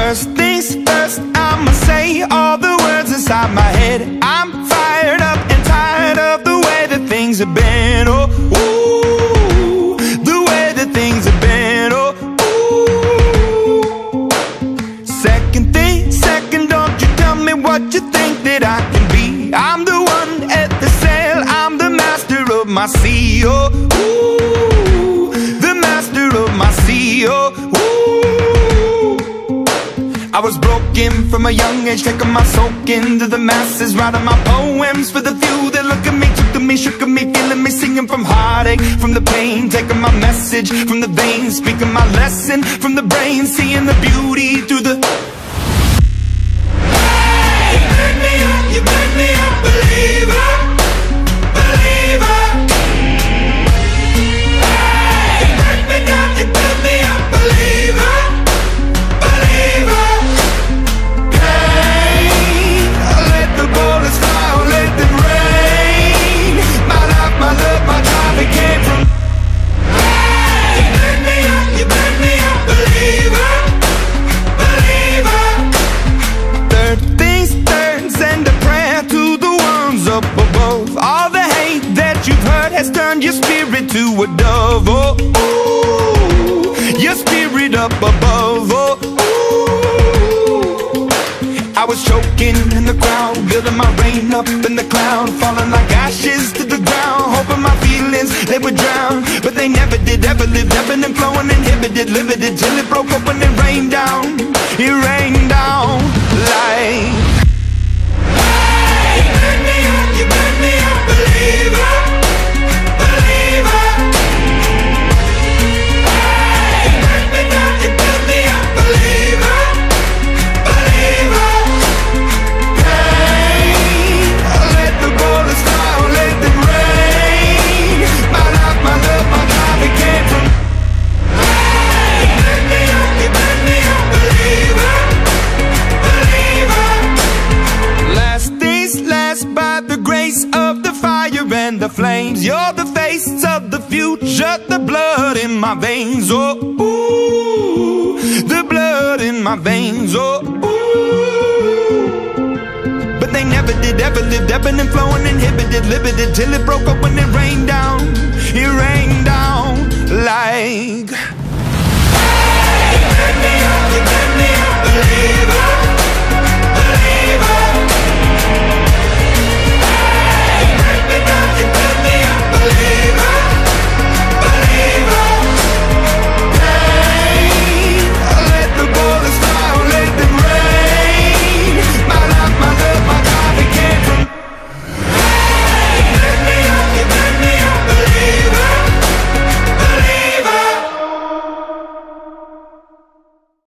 First things first, I'ma say all the words inside my head. I'm fired up and tired of the way that things have been. Oh, ooh, the way that things have been. Oh, ooh. Second thing, second, don't you tell me what you think that I can be. I'm the one at the sail, I'm the master of my sea. Oh, ooh, the master of my sea. Oh, ooh. I was broken from a young age, taking my soak into the masses, writing my poems for the few that look at me, took to me, shook at me, feeling me, singing from heartache, from the pain, taking my message from the veins, speaking my lesson from the brain, seeing the beauty through the... Hey, you burn me up, you burn me up, believer, believer. Hey, you burn me down, you burn me up, believer, believer. My love, my drive, it came from... Hey, you burn me up, believer, believer. Third things third, send a prayer to the ones up above. All the hate that you've heard has turned your spirit to a dove. Oh, ooh, your spirit up above. Oh, ooh. I was choking in the crowd, building my rain up in the cloud, falling like ashes to the ground, hoping my feelings, they would drown. But they never did, ever lived, ebbing and flowing, inhibited, limited, till it broke open and rained down. It rained down like... Hey, you burn me up, believer, believer. Hey, you burn me down, you burn me up, believer, believer. And the flames, you're the face of the future, the blood in my veins. Oh, ooh, the blood in my veins. Oh, ooh. But they never did, ever lived, ebbing and flowing, inhibited, limited, till it broke open and rained down. It rained down like... Hey, you burn me up, believer.